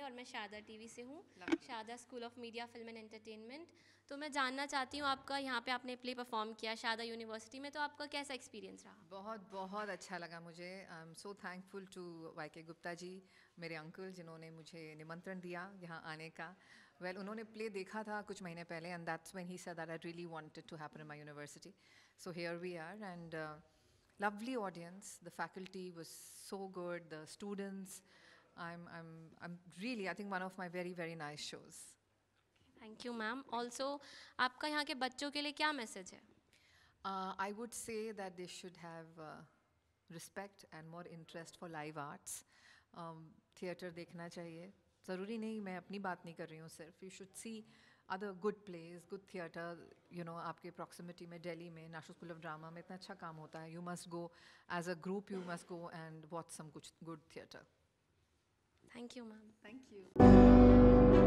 और मैं शारदा टीवी से हूँ, Sharda school of media film and entertainment. तो मैं जानना चाहती हूँ आपका यहाँ पे आपने प्ले परफॉर्म किया शारदा यूनिवर्सिटी में, तो आपका कैसा एक्सपीरियंस रहा? बहुत बहुत अच्छा लगा मुझे। I am so thankful to YK Gupta ji, मेरे अंकल, जिन्होंने मुझे निमंत्रण दिया यहाँ आने का। उन्होंने प्ले देखा था कुछ महीने पहले and that's when he said that I really wanted to happen in my university. So here we are and lovely audience. The faculty was so good. The students, I'm really, I think one of my very, very nice shows. Thank you ma'am. Also आपका यहाँ के बच्चों के लिए क्या message है? I would say that they should have respect and more interest for live arts. Theatre देखना चाहिए, ज़रूरी नहीं, मैं अपनी बात नहीं कर रही हूँ सिर्फ. You should see other good plays, good theatre. You know, आपके proximity में दिल्ली में नेशनल स्कूल ऑफ ड्रामा में इतना अच्छा काम होता है. You must go as a group. You must go and watch some good theatre. Thank you ma'am. Thank you.